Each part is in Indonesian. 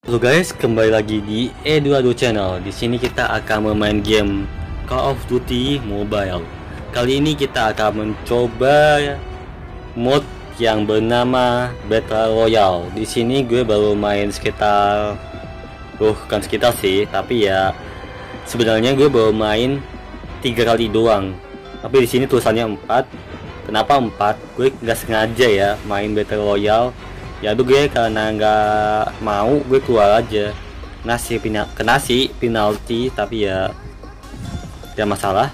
Halo guys, kembali lagi di E22 Channel. Di sini kita akan bermain game Call of Duty Mobile. Kali ini kita akan mencoba mod yang bernama Battle Royale. Di sini gue baru main sekitar, bukan sekitar sih, tapi ya sebenarnya gue baru main 3 kali doang. Tapi di sini tulisannya 4. Kenapa 4? Gue nggak sengaja ya main Battle Royale. Ya tuh gue karena nggak mau, gue keluar aja. Kena sih penalti, tapi ya tidak masalah.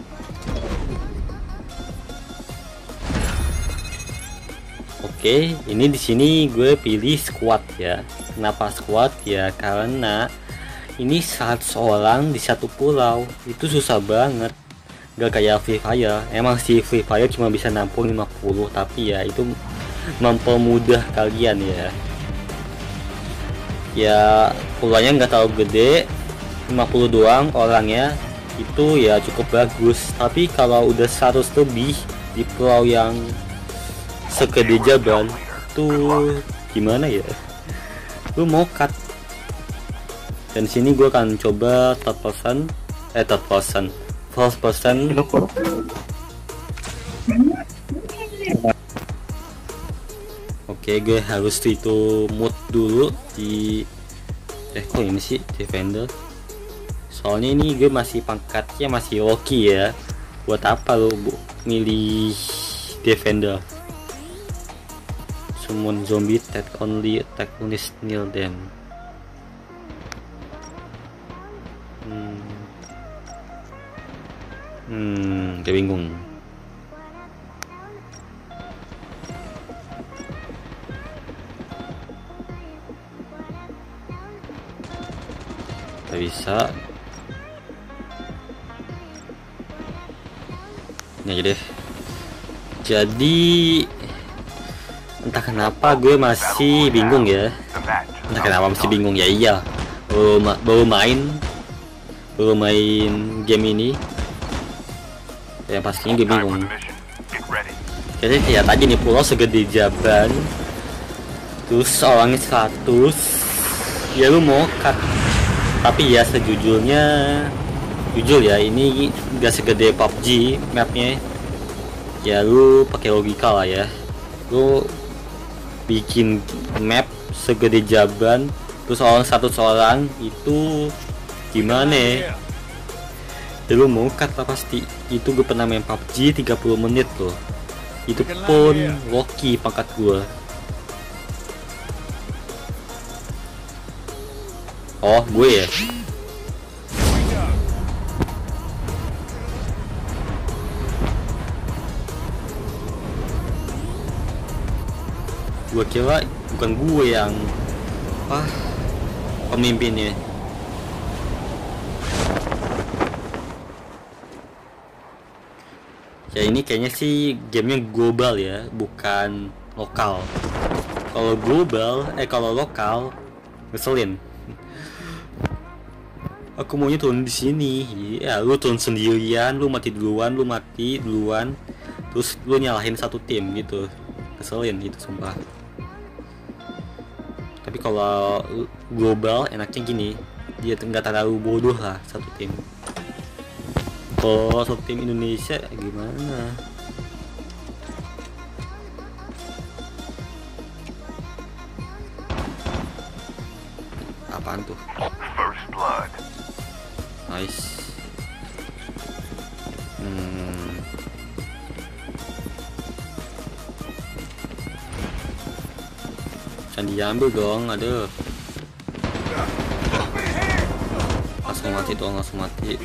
Oke, ini di sini gue pilih squad ya. Kenapa squad ya? Karena ini 100 orang di satu pulau itu susah banget. Gak kayak Free Fire. Emang sih Free Fire cuma bisa nampung 50, tapi ya itu mempermudah kalian ya pulaunya nggak terlalu gede, 50 doang orangnya, itu ya cukup bagus. Tapi kalau udah 100 lebih di pulau yang segede Jaban tuh gimana ya, lu mau cut. Dan sini gue akan coba first person. Oke, gue harus itu mood dulu di kok ini sih defender. Soalnya ini gue masih pangkatnya masih Loki ya. Buat apa lo milih defender? Summon zombie that only attack units near them. Gue bingung. Bisa ini aja deh. Jadi entah kenapa gue masih bingung ya. Iya, baru main game ini ya, pastinya gue bingung. Jadi lihat aja nih, pulau segede Jaban, terus orangnya 100 ya, lu mau cut. Tapi ya sejujurnya, jujur ya, ini gak segede PUBG mapnya. Ya lu pakai logika lah ya. Lu bikin map segede Jaban, terus orang 100 orang itu gimana ya? Ya lu mau cut lah pasti. Itu gue pernah main PUBG 30 menit loh. Itu pun Loki pangkat gue. Oh, gue ya. Gue kira bukan gue yang pemimpinnya. Ya ini kayaknya sih gamenya global ya, bukan lokal. Kalau global, kalau lokal ngeselin. Aku maunya turun di sini. Ya, lu turun sendirian, lu mati duluan, terus lu nyalahin satu tim gitu. Keselin gitu sumpah. Tapi kalau global enaknya gini, dia nggak terlalu bodoh lah satu tim. Kalau satu tim Indonesia gimana? Apaan tuh? First blood. Nice. Jangan diambil dong, aduh. Langsung mati.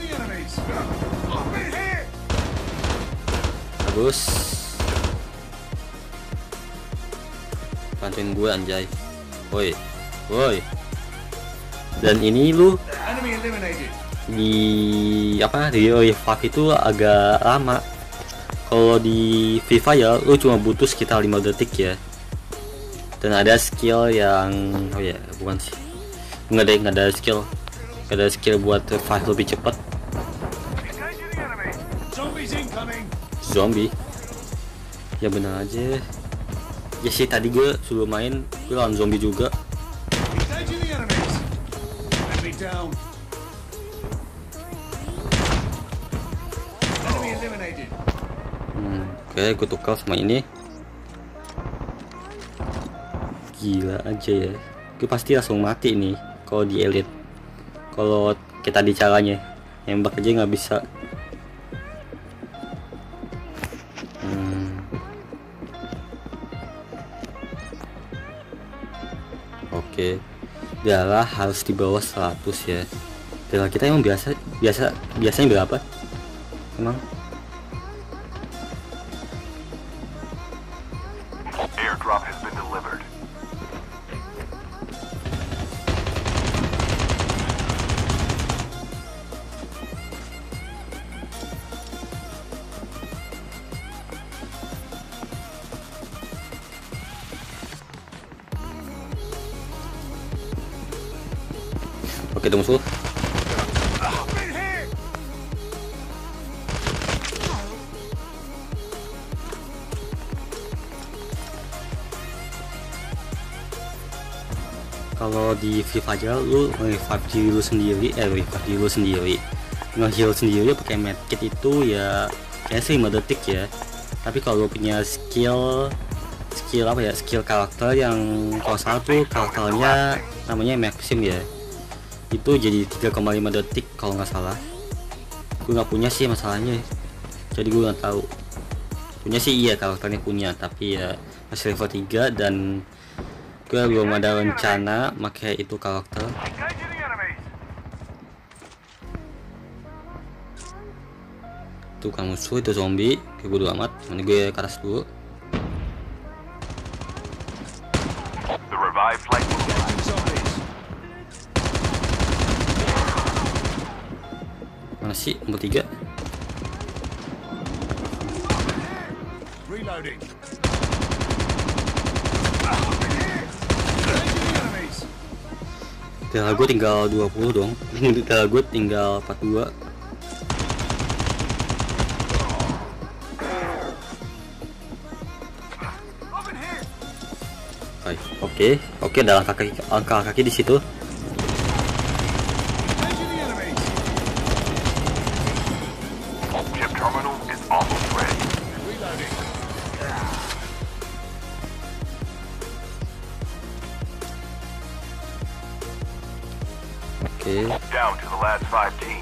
Bagus. Bantuin gue anjay. Woi. Dan ini lu di revive itu agak lama. Kalau di Free Fire lu cuma butuh sekitar 5 detik ya. Dan ada skill yang nggak ada skill buat revive lebih cepat. Zombie ya, bener aja ya sih. Tadi gue sebelum main gue lawan zombie juga. down. Enemy eliminated. Oke, gue tukar sama ini. Gila aja ya. Gue pasti langsung mati nih kalau di elite. Kalau kita di caranya nembak aja nggak bisa. Oke, darah harus di bawah 100 ya. Darah kita emang biasanya berapa? Emang? Airdrop has been delivered. Oke, itu musuh. Kalau di FIFA aja lu nge-revive diri lu sendiri, nge-heal sendiri pakai medkit itu ya kayaknya 5 detik ya. Tapi kalau lu punya skill apa ya, skill karakter yang kalau salah tuh karakternya namanya Maxim ya, itu jadi 3,5 detik kalau nggak salah. Gue nggak punya sih masalahnya, jadi gue nggak tahu. Punya sih iya, karakternya punya, tapi ya masih level 3 dan gue belum ada rencana pakai itu karakter. Itu kan musuh, itu zombie. Gue bodo amat, ini gue ke atas dulu. Mana sih nomor 3? Reloading. Darah gue tinggal 20 dong. Darah gue tinggal 42. Oke, ada angka kaki di situ. Down to the last 5 teams.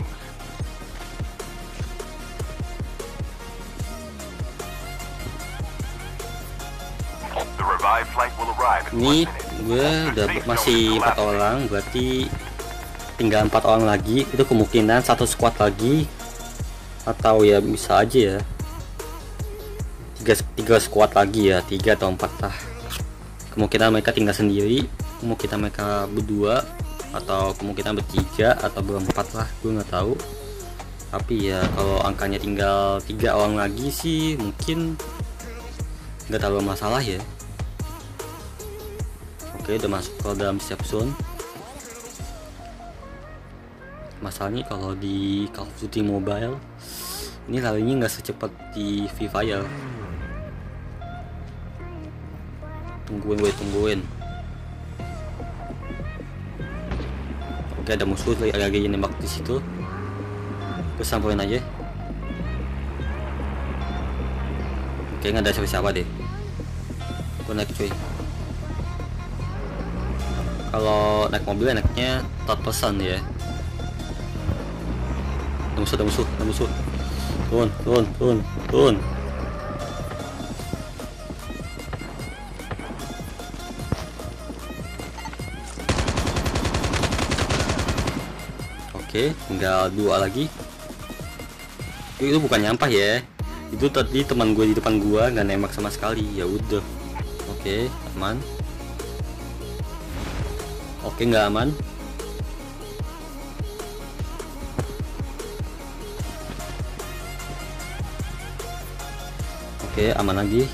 The revived flight will arrive in 1 Ini minute. gue udah masih 4 orang, berarti tinggal 4 orang lagi. Itu kemungkinan 1 squad lagi, atau ya bisa aja ya 3 squad lagi ya, 3 atau 4 lah. Kemungkinan mereka tinggal sendiri, kemungkinan mereka berdua, atau kemungkinan bertiga atau berempat lah, gue nggak tahu. Tapi ya kalau angkanya tinggal 3 orang lagi sih mungkin nggak terlalu masalah ya. Oke, udah masuk ke dalam safe zone. Masalahnya kalau di Call of Duty Mobile ini larinya nggak secepat di Free Fire. Tungguin. Oke, ada musuh lagi nembak di situ. Gue samperin aja. Oke, nggak ada siapa-siapa deh. Gue naik cuy. Kalau naik mobil enaknya third person ya. Ada musuh. Turun. Oke, tinggal 2 lagi. Itu bukan nyampah ya. Itu tadi teman gue di depan gue nggak nembak sama sekali. Ya udah. Oke, aman. Oke, nggak aman. Oke, aman lagi.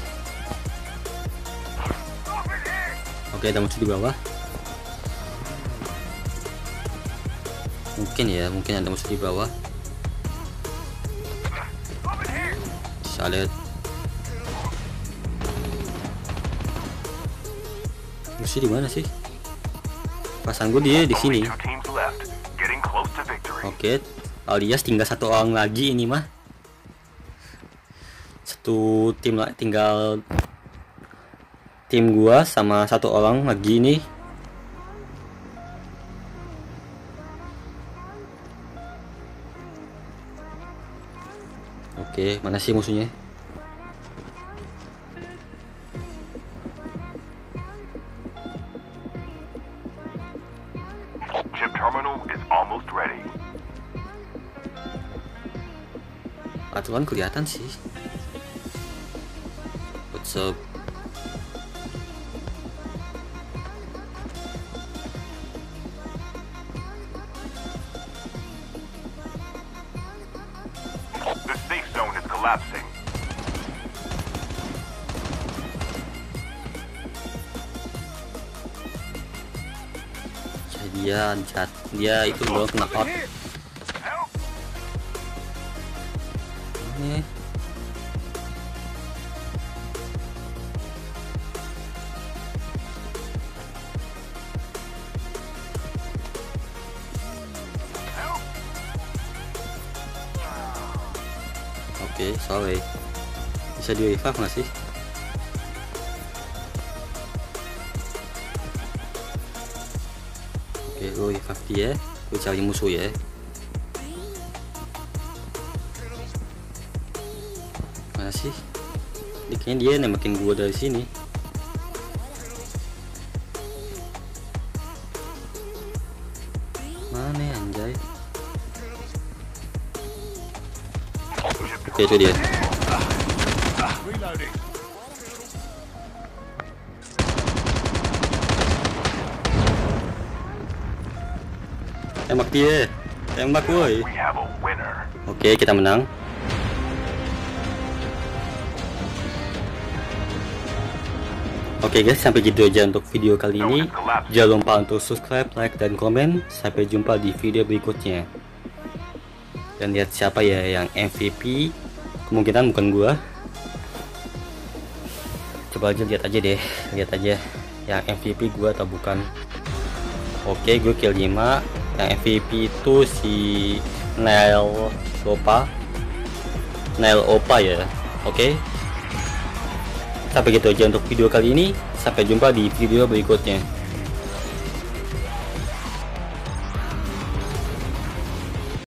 Oke, ada musuh di bawah. Mungkin ada musuh di bawah. Bisa lihat. Musuh di mana sih? Pasang gue dia di sini. Oke, alias tinggal satu orang lagi ini mah. Satu tim lah, tinggal tim gua sama satu orang lagi ini. Oke, mana sih musuhnya? Chip terminal is almost ready. Aturan kelihatan sih. What's up? The safe zone is collapsing. Dia itu belum kena out. Ini oke, sorry. Bisa di revive nggak sih? Oke, lu revive dia. Lu cari musuh ya. Mana sih? Ini kayaknya dia nembakin gua dari sini. Mana ya, anjay? Oke, itu dia. Tembak dia. Tembak woi. We have a winner. Oke, kita menang. Oke guys, sampai gitu aja untuk video kali ini. Jangan lupa untuk subscribe, like, dan komen. Sampai jumpa di video berikutnya. Dan lihat siapa ya yang MVP. Kemungkinan bukan gua. Coba aja lihat aja deh. Lihat aja yang MVP gua atau bukan. Oke, gue kill 5. Yang MVP itu si Nail Opa ya. Oke. Sampai gitu aja untuk video kali ini. Sampai jumpa di video berikutnya.